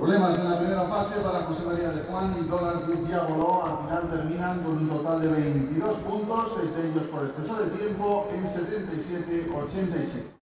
Problemas en la primera fase para José María de Juan y Donald Cruz Diagoló. Al final terminan con un total de 22 puntos, 6 de ellos por exceso de tiempo en 77-87.